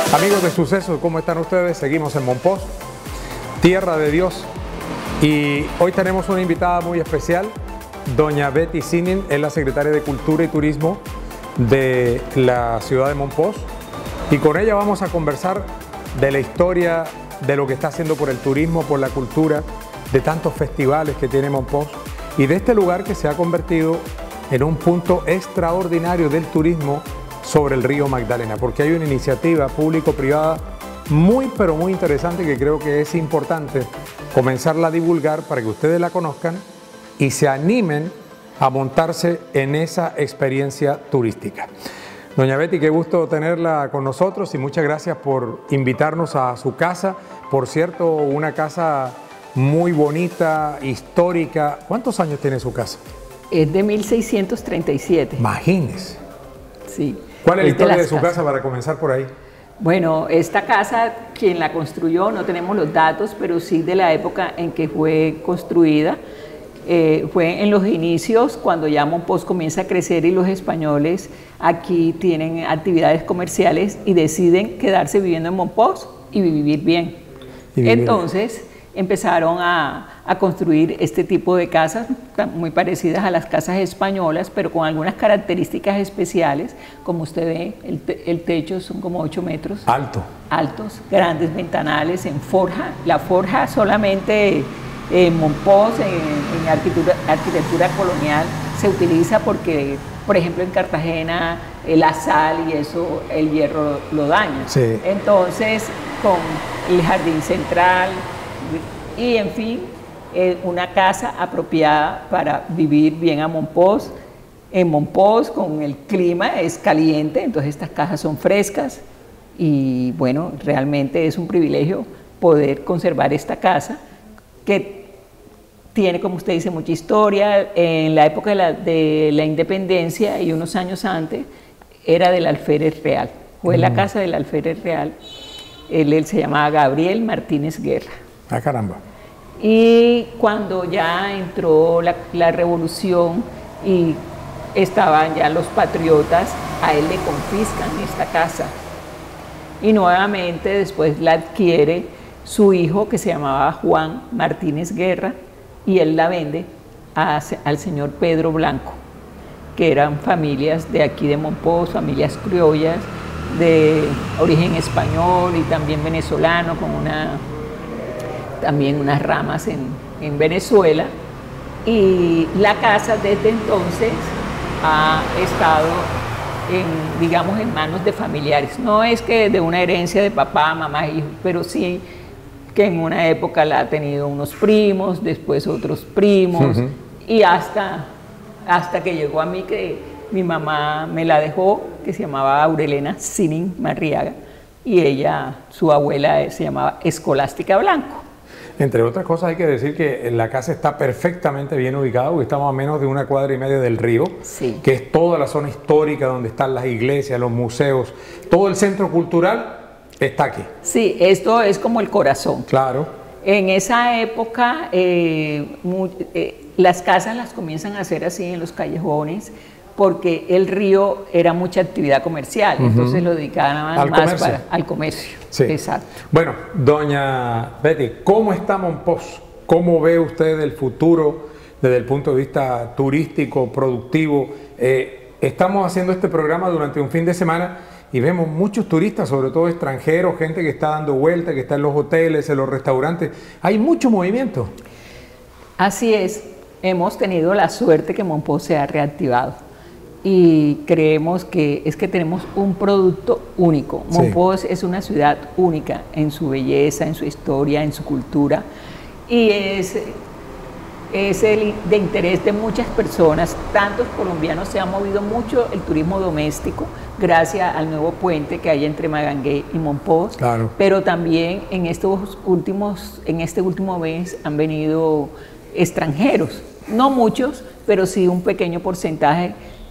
Amigos de Sucesos, ¿cómo están ustedes? Seguimos en Mompox, tierra de Dios, y hoy tenemos una invitada muy especial, doña Betty Sinin, es la secretaria de Cultura y Turismo de la ciudad de Mompox, y con ella vamos a conversar de la historia, de lo que está haciendo por el turismo, por la cultura, de tantos festivales que tiene Mompox y de este lugar que se ha convertido en un punto extraordinario del turismo sobre el río Magdalena, porque hay una iniciativa público-privada muy pero muy interesante que creo que es importante comenzarla a divulgar para que ustedes la conozcan y se animen a montarse en esa experiencia turística. Doña Betty, qué gusto tenerla con nosotros y muchas gracias por invitarnos a su casa. Por cierto, una casa muy bonita, histórica. ¿Cuántos años tiene su casa? Es de 1637. Imagínese. Sí. ¿Cuál es la historia de su casa para comenzar por ahí? Bueno, esta casa, quien la construyó, no tenemos los datos, pero sí de la época en que fue construida. Fue en los inicios, cuando ya Mompox comienza a crecer y los españoles aquí tienen actividades comerciales y deciden quedarse viviendo en Mompox y vivir bien. Entonces empezaron a construir este tipo de casas muy parecidas a las casas españolas, pero con algunas características especiales. Como usted ve, el techo son como 8 metros. Altos, grandes ventanales en forja. La forja solamente en Mompox, en arquitectura colonial, se utiliza porque, por ejemplo, en Cartagena la sal y eso, el hierro lo daña. Sí. Entonces, con el jardín central y, en fin, una casa apropiada para vivir bien a Mompox. En Mompox, con el clima, es caliente, entonces estas casas son frescas y, bueno, realmente es un privilegio poder conservar esta casa que tiene, como usted dice, mucha historia. En la época de la independencia y unos años antes era del alférez real, fue la casa del alférez real. Él se llamaba Gabriel Martínez Guerra. Ah, caramba. Y cuando ya entró la revolución y estaban ya los patriotas, a él le confiscan esta casa. Y nuevamente después la adquiere su hijo, que se llamaba Juan Martínez Guerra, y él la vende al señor Pedro Blanco, que eran familias de aquí de Mompox, familias criollas de origen español y también venezolano, con también unas ramas en Venezuela. Y la casa desde entonces ha estado digamos, en manos de familiares. No es que de una herencia de papá, mamá, hijos, pero sí que en una época la ha tenido unos primos, después otros primos, y hasta que llegó a mí, que mi mamá me la dejó, que se llamaba Aurelena Sinin Marriaga, y ella, su abuela, se llamaba Escolástica Blanco. Entre otras cosas, hay que decir que la casa está perfectamente bien ubicada, porque estamos a menos de 1,5 cuadras del río, sí, que es toda la zona histórica donde están las iglesias, los museos, todo el centro cultural está aquí. Sí, esto es como el corazón. Claro. En esa época, las casas las comienzan a hacer así en los callejones, porque el río era mucha actividad comercial, entonces lo dedicaban al comercio. Sí. Exacto. Bueno, doña Betty, ¿cómo está Mompox? ¿Cómo ve usted el futuro desde el punto de vista turístico, productivo? Estamos haciendo este programa durante un fin de semana y vemos muchos turistas, sobre todo extranjeros, gente que está dando vueltas, que está en los hoteles, en los restaurantes. Hay mucho movimiento. Así es. Hemos tenido la suerte que Mompox se ha reactivado. Y creemos que tenemos un producto único. Sí. Mompox es una ciudad única en su belleza, en su historia, en su cultura, y es de interés de muchas personas. Tantos colombianos, se ha movido mucho el turismo doméstico gracias al nuevo puente que hay entre Magangué y Mompox. Claro. Pero también en este último mes han venido extranjeros, no muchos, pero sí un pequeño porcentaje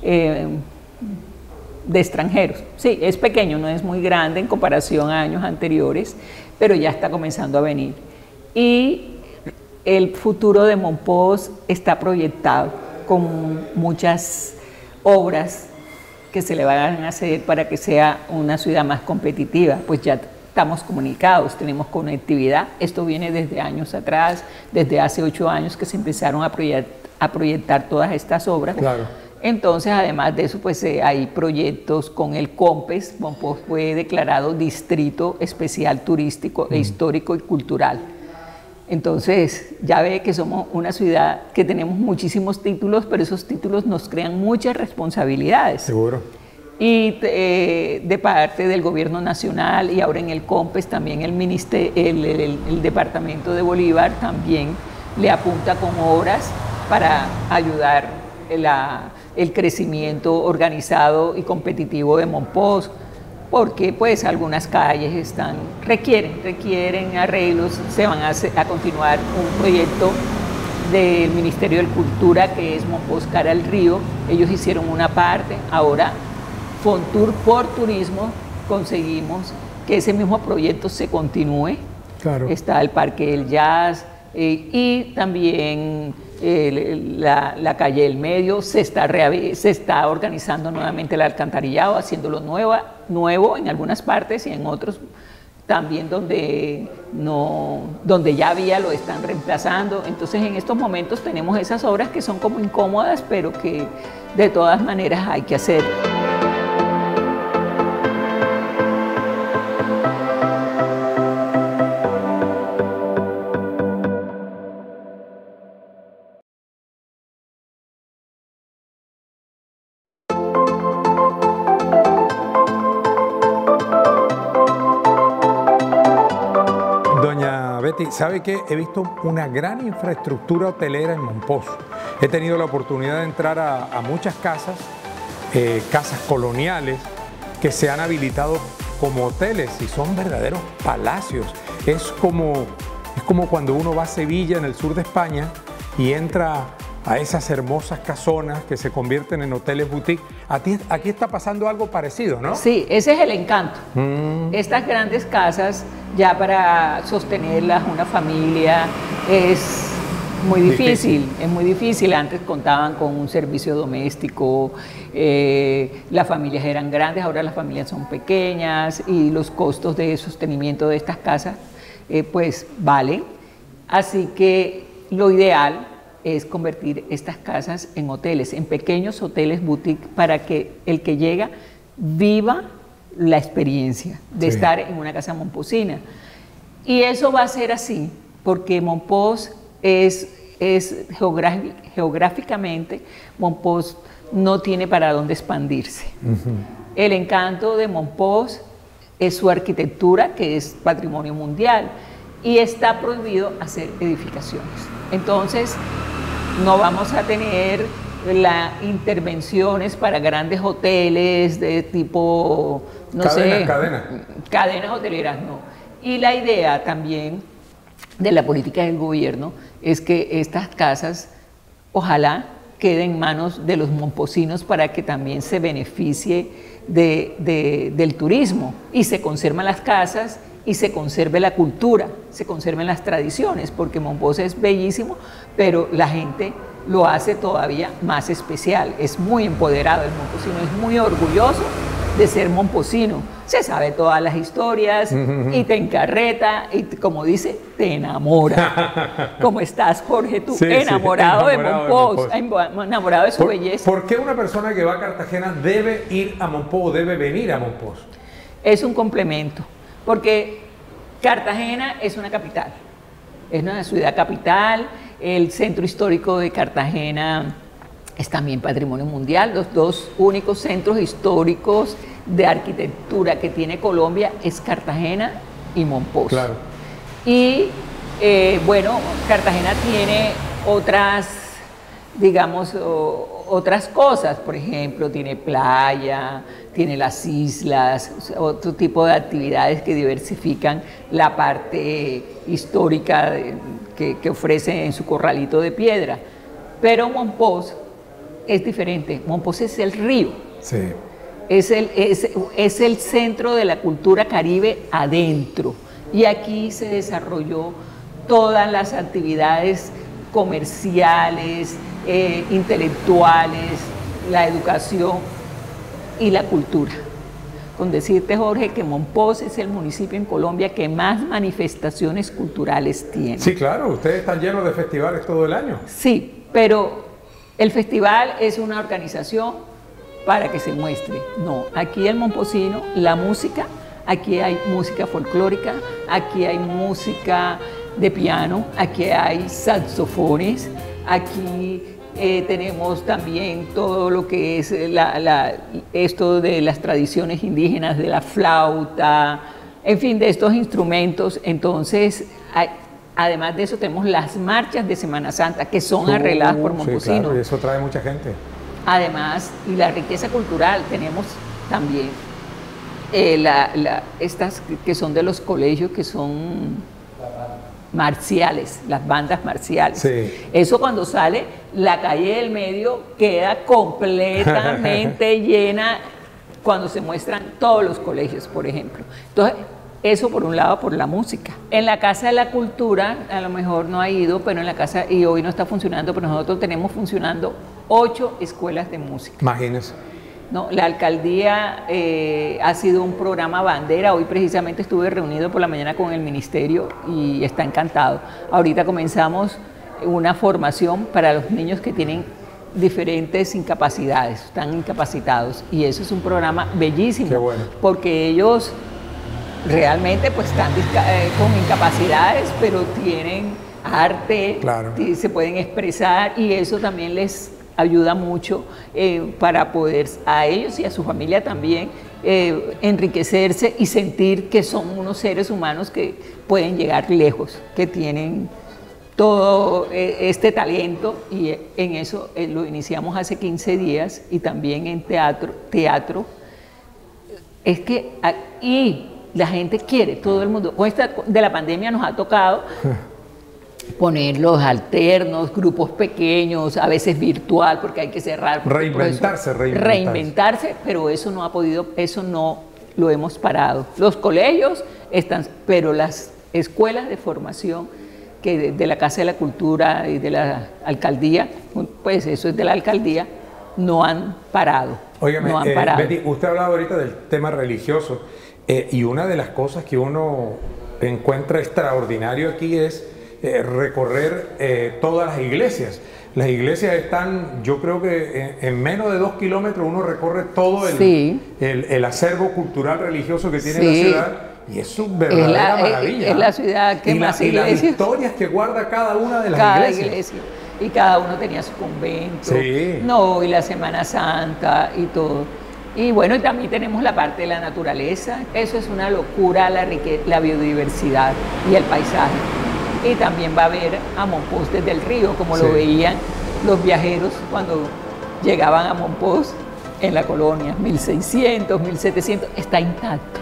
de extranjeros. Sí, es pequeño, no es muy grande en comparación a años anteriores, pero ya está comenzando a venir. Y el futuro de Mompox está proyectado con muchas obras que se le van a hacer para que sea una ciudad más competitiva. Pues ya estamos comunicados, tenemos conectividad. Esto viene desde años atrás, desde hace 8 años que se empezaron a proyectar todas estas obras. Claro. Entonces, además de eso, pues hay proyectos con el COMPES. Monpós fue declarado Distrito Especial Turístico e Histórico y Cultural. Entonces, ya ve que somos una ciudad que tenemos muchísimos títulos, pero esos títulos nos crean muchas responsabilidades. Seguro. Y de parte del gobierno nacional y ahora en el COMPES también el departamento de Bolívar también le apunta con obras para ayudar el crecimiento organizado y competitivo de Monpós, porque pues algunas calles requieren arreglos. Se van a continuar un proyecto del Ministerio de Cultura que es Monpós cara al río. Ellos hicieron una parte, ahora Fontur por Turismo conseguimos que ese mismo proyecto se continúe. Claro. Está el Parque del Jazz y también la calle del Medio. Se está organizando nuevamente el alcantarillado, haciéndolo nuevo en algunas partes, y en otros también donde ya había lo están reemplazando. Entonces en estos momentos tenemos esas obras que son como incómodas, pero que de todas maneras hay que hacer. ¿Sabe qué? He visto una gran infraestructura hotelera en Monpós. He tenido la oportunidad de entrar a muchas casas, casas coloniales, que se han habilitado como hoteles y son verdaderos palacios. Es como cuando uno va a Sevilla, en el sur de España, y entra a esas hermosas casonas que se convierten en hoteles boutique. Aquí está pasando algo parecido, ¿no? Sí, ese es el encanto. Estas grandes casas, ya para sostenerlas una familia, es muy difícil. Es muy difícil. Antes contaban con un servicio doméstico, las familias eran grandes, ahora las familias son pequeñas y los costos de sostenimiento de estas casas pues valen. Así que lo ideal es convertir estas casas en hoteles, en pequeños hoteles boutique, para que el que llega viva la experiencia de estar en una casa momposina. Y eso va a ser así, porque Monpós geográficamente, Monpós no tiene para dónde expandirse. El encanto de Monpós es su arquitectura, que es patrimonio mundial, y está prohibido hacer edificaciones. Entonces, no vamos a tener las intervenciones para grandes hoteles de tipo, cadenas hoteleras, no. Y la idea también de la política del gobierno es que estas casas, ojalá, queden en manos de los momposinos para que también se beneficie del turismo y se conservan las casas y se conserve la cultura, se conserven las tradiciones, porque Monpós es bellísimo, pero la gente lo hace todavía más especial. Es muy empoderado el momposino, es muy orgulloso de ser momposino. Se sabe todas las historias y te encarreta y, como dice, te enamora. ¿Cómo estás, Jorge? Tú, enamorado de Monpós, enamorado de su belleza. ¿Por qué una persona que va a Cartagena debe ir a Monpós, debe venir a Monpós? Es un complemento, porque Cartagena es una capital, es una ciudad capital. El centro histórico de Cartagena es también patrimonio mundial. Los dos únicos centros históricos de arquitectura que tiene Colombia es Cartagena y Monpós. Claro. Y bueno, Cartagena tiene otras, digamos, otras cosas. Por ejemplo, tiene playa, tiene las islas, otro tipo de actividades que diversifican la parte histórica que ofrece en su corralito de piedra. Pero Monpós es diferente. Monpós es el río. Sí. Es el centro de la cultura caribe adentro. Y aquí se desarrolló todas las actividades comerciales, intelectuales, la educación. y la cultura. Con decirte, Jorge, que Mompox es el municipio en Colombia que más manifestaciones culturales tiene. Sí, claro, ustedes están llenos de festivales todo el año. Sí, pero el festival es una organización para que se muestre. No, aquí el mompocino, la música, aquí hay música folclórica, aquí hay música de piano, aquí hay saxofones, aquí tenemos también todo lo que es esto de las tradiciones indígenas, de la flauta, en fin, de estos instrumentos. Entonces, además de eso, tenemos las marchas de Semana Santa, que son arregladas por Mompocino. Sí, claro, y eso trae mucha gente. Además, y la riqueza cultural, tenemos también estas que son de los colegios, que son marciales, las bandas marciales. Sí. Eso cuando sale, la calle del medio queda completamente llena cuando se muestran todos los colegios, por ejemplo. Entonces, eso por un lado, por la música. En la Casa de la Cultura, a lo mejor no ha ido, pero en la casa, y hoy no está funcionando, pero nosotros tenemos funcionando 8 escuelas de música. Imagínense. No, la alcaldía ha sido un programa bandera. Hoy precisamente estuve reunido por la mañana con el ministerio y está encantado. Ahorita comenzamos una formación para los niños que tienen diferentes incapacidades, están incapacitados, y eso es un programa bellísimo. Qué bueno. Porque ellos realmente pues están con incapacidades, pero tienen arte, claro, se pueden expresar, y eso también les ayuda mucho para poder a ellos y a su familia también enriquecerse y sentir que son unos seres humanos que pueden llegar lejos, que tienen todo este talento, y en eso lo iniciamos hace 15 días, y también en teatro. Es que y la gente quiere, todo el mundo. Con esta de la pandemia nos ha tocado poner los alternos, grupos pequeños, a veces virtual, porque hay que cerrar. Reinventarse, pero eso no ha podido, eso no lo hemos parado. Los colegios están, pero las escuelas de formación que de la Casa de la Cultura y de la alcaldía, pues eso es de la alcaldía, no han parado. Óigame, no han parado. Betty, usted hablaba ahorita del tema religioso, y una de las cosas que uno encuentra extraordinario aquí es recorrer todas las iglesias. Las iglesias están, yo creo que en menos de 2 kilómetros uno recorre todo el acervo cultural religioso que tiene la ciudad, y es una verdadera maravilla. Es la ciudad que más iglesias. Y las historias que guarda cada una de las iglesias. Iglesia. Y cada uno tenía su convento, sí, y la Semana Santa y todo. Y bueno, y también tenemos la parte de la naturaleza. Eso es una locura, la biodiversidad y el paisaje. Y también va a haber a Mompox desde el río, como lo veían los viajeros cuando llegaban a Mompox en la colonia, 1600, 1700, está intacto.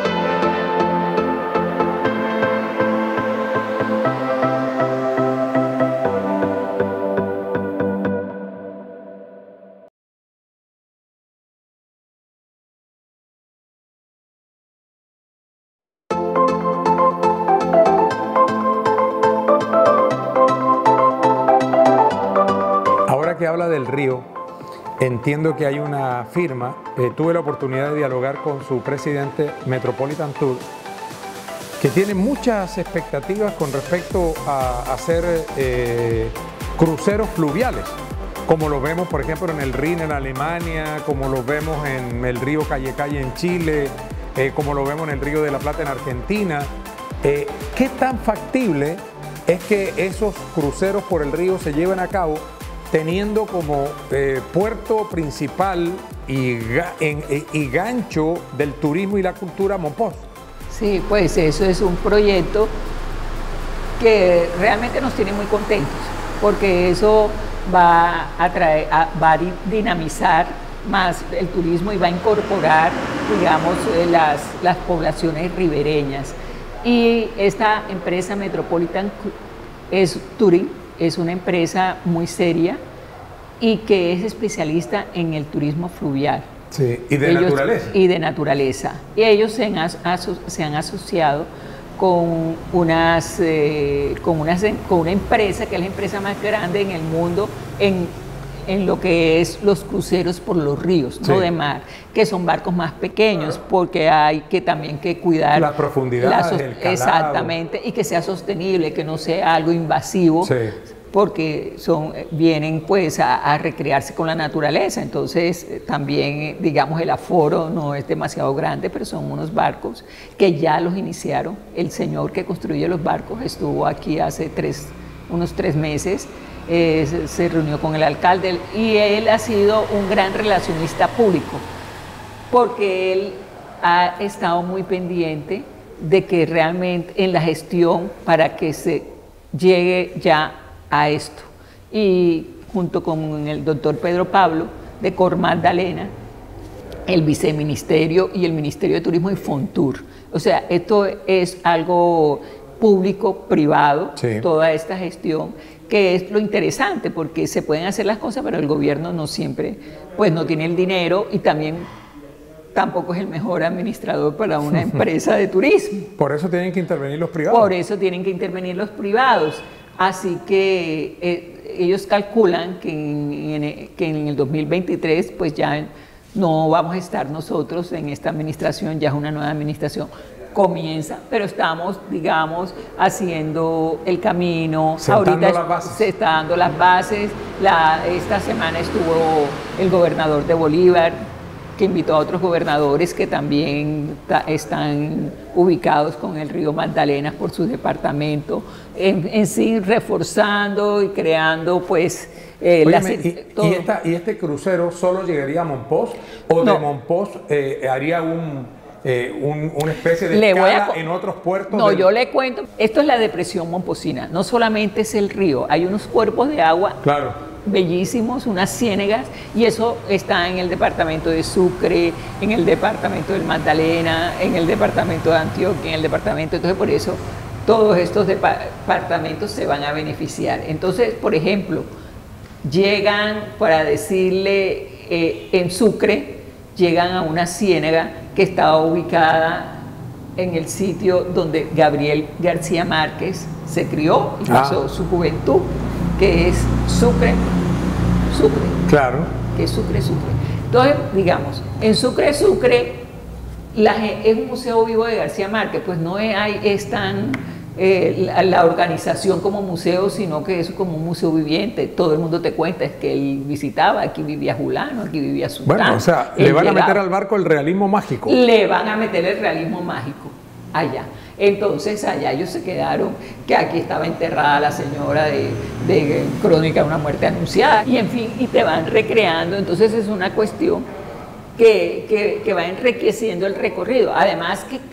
Que habla del río, entiendo que hay una firma, tuve la oportunidad de dialogar con su presidente, Metropolitan Tour, que tiene muchas expectativas con respecto a hacer cruceros fluviales, como lo vemos por ejemplo en el Rin en Alemania, como lo vemos en el río Calle Calle en Chile, como lo vemos en el río de la Plata en Argentina. ¿Qué tan factible es que esos cruceros por el río se lleven a cabo teniendo como puerto principal y gancho del turismo y la cultura Mompox? Sí, pues eso es un proyecto que realmente nos tiene muy contentos, porque eso va a dinamizar más el turismo y va a incorporar, digamos, las poblaciones ribereñas. Y esta empresa Metropolitan Touring es una empresa muy seria y que es especialista en el turismo fluvial. Sí, y de naturaleza. Y de naturaleza. Y ellos se han asociado con una empresa que es la empresa más grande en el mundo en en lo que es los cruceros por los ríos, Sí. no de mar, que son barcos más pequeños, porque hay que también que cuidar La profundidad, el calado. exactamente, y que sea sostenible, que no sea algo invasivo. Sí. Porque vienen pues a recrearse con la naturaleza, entonces también digamos el aforo no es demasiado grande, pero son unos barcos que ya los iniciaron. El señor que construye los barcos estuvo aquí hace unos 3 meses, se reunió con el alcalde y él ha sido un gran relacionista público, porque él ha estado muy pendiente de que realmente en la gestión para que se llegue ya a esto. Y junto con el doctor Pedro Pablo de Cor Magdalena, el viceministerio y el Ministerio de Turismo y Fontur. O sea, esto es algo público-privado, sí, toda esta gestión, que es lo interesante, porque se pueden hacer las cosas, pero el gobierno no siempre, pues no tiene el dinero y también tampoco es el mejor administrador para una empresa de turismo. Por eso tienen que intervenir los privados. Por eso tienen que intervenir los privados. Así que ellos calculan que en el 2023 pues ya no vamos a estar nosotros en esta administración, ya es una nueva administración. Comienza, pero estamos, digamos, haciendo el camino. Sentando las bases. Se está dando las bases. Esta semana estuvo el gobernador de Bolívar, que invitó a otros gobernadores que también están ubicados con el río Magdalena por su departamento, en sí reforzando y creando pues... ¿Y este crucero solo llegaría a Monpós o No. de Monpós haría una especie de escala en otros puertos? No, yo le cuento, esto es la depresión momposina, no solamente es el río, hay unos cuerpos de agua, claro, bellísimos, unas ciénegas, y eso está en el departamento de Sucre, en el departamento del Magdalena, en el departamento de Antioquia, en el departamento, entonces por eso todos estos departamentos se van a beneficiar. Entonces, por ejemplo, llegan, para decirle, en Sucre, llegan a una ciénaga que estaba ubicada en el sitio donde Gabriel García Márquez se crió y pasó su juventud, que es Sucre, claro, que es Sucre. Entonces, digamos, en Sucre es un museo vivo de García Márquez, pues no es tan la organización como museo, sino que es como un museo viviente. Todo el mundo te cuenta, es que él visitaba, aquí vivía Julano, aquí vivía Sultán. Bueno, o sea, le van a meter al barco el realismo mágico. Le van a meter el realismo mágico allá. Entonces allá ellos se quedaron, que aquí estaba enterrada la señora de Crónica de una muerte anunciada, y en fin, y te van recreando. Entonces es una cuestión que va enriqueciendo el recorrido. Además que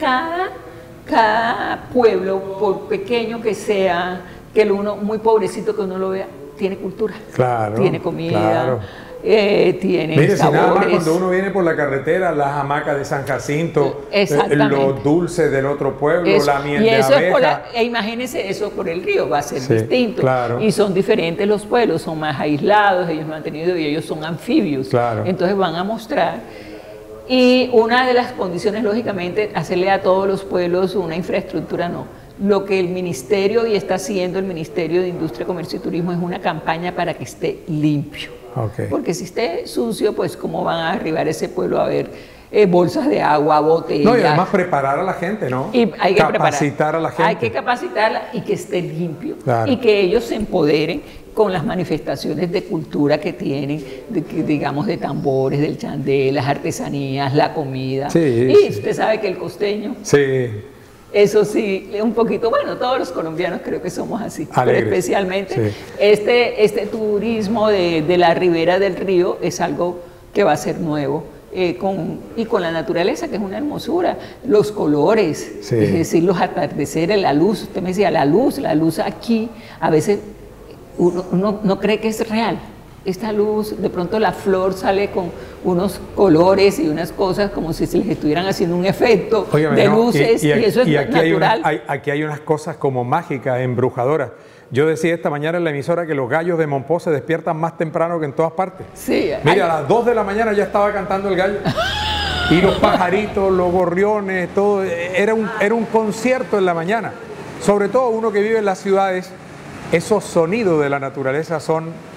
cada pueblo, por pequeño que sea, que uno muy pobrecito que uno lo vea, tiene cultura, claro, tiene comida, claro. Tiene Mire, sabores. si nada más cuando uno viene por la carretera, las hamacas de San Jacinto, los dulces del otro pueblo, la miel de abeja. Imagínense eso por el río, va a ser sí, distinto. Claro. Y son diferentes los pueblos, son más aislados, ellos no han tenido, y ellos son anfibios. Claro. Entonces van a mostrar. Y una de las condiciones, lógicamente, hacerle a todos los pueblos una infraestructura, no. Lo que el ministerio, y está haciendo el Ministerio de Industria, Comercio y Turismo, es una campaña para que esté limpio. Okay. Porque si esté sucio, pues cómo van a arribar ese pueblo a ver bolsas de agua, botellas. No, y además preparar a la gente, ¿no? Y hay que capacitar a la gente. Hay que capacitarla y que esté limpio. Claro. Y que ellos se empoderen con las manifestaciones de cultura que tienen, digamos, de tambores, del chandé, las artesanías, la comida. Sí, y usted sabe que el costeño... Sí. Eso sí, un poquito, bueno, todos los colombianos creo que somos así, alegres, pero especialmente sí. este turismo de la ribera del río es algo que va a ser nuevo, con la naturaleza, que es una hermosura, los colores, sí. Es decir, los atardeceres, la luz. Usted me decía, la luz aquí, a veces uno no cree que es real. Esta luz, de pronto la flor sale con unos colores y unas cosas como si se les estuvieran haciendo un efecto. Óigame, de luces, y eso es aquí natural. Aquí hay unas cosas como mágicas, embrujadoras. Yo decía esta mañana en la emisora que los gallos de Monpós se despiertan más temprano que en todas partes. Sí. Mira, a las 2 de la mañana ya estaba cantando el gallo. Y los pajaritos, los gorriones, todo. Era un concierto en la mañana. Sobre todo uno que vive en las ciudades, esos sonidos de la naturaleza son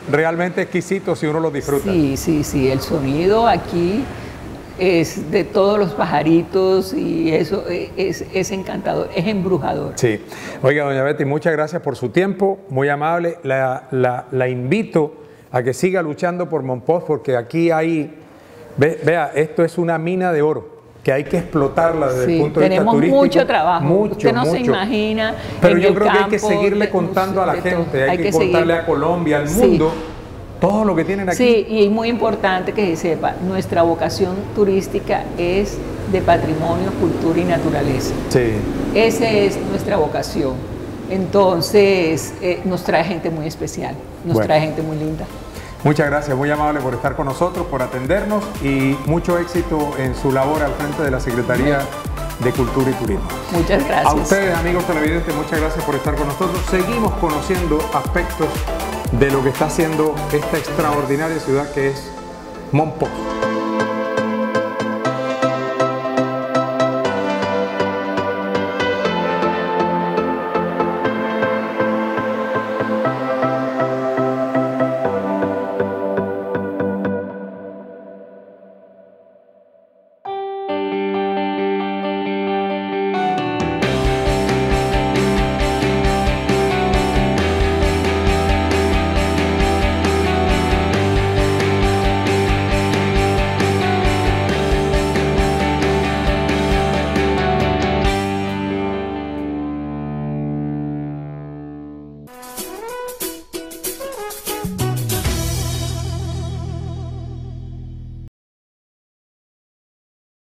realmente exquisitos si uno los disfruta. Sí, sí, sí, el sonido aquí es de todos los pajaritos y eso es encantador, es embrujador. Sí. Oiga, doña Betty, muchas gracias por su tiempo, muy amable. La invito a que siga luchando por Mompox, porque aquí hay, vea, esto es una mina de oro que hay que explotarla desde el punto de vista turístico. Tenemos mucho trabajo, mucho, usted no se imagina. Pero yo creo que hay que seguirle contando a la gente, hay que contarle a Colombia, al mundo, todo lo que tienen aquí. Sí, y es muy importante que se sepa, nuestra vocación turística es de patrimonio, cultura y naturaleza. Sí. Esa es nuestra vocación. Entonces, nos trae gente muy especial, nos trae gente muy linda. Muchas gracias, muy amable por estar con nosotros, por atendernos y mucho éxito en su labor al frente de la Secretaría de Cultura y Turismo. Muchas gracias. A ustedes, amigos televidentes, muchas gracias por estar con nosotros. Seguimos conociendo aspectos de lo que está haciendo esta extraordinaria ciudad que es Mompox.